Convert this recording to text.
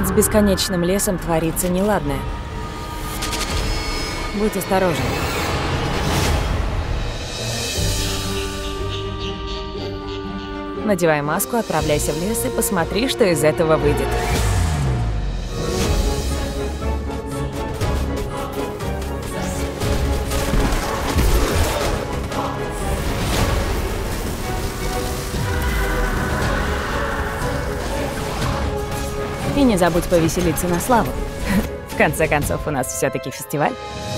С бесконечным лесом творится неладное. Будь осторожен. Надевай маску, отправляйся в лес и посмотри, что из этого выйдет. И не забудь повеселиться на славу. В конце концов, у нас все-таки фестиваль.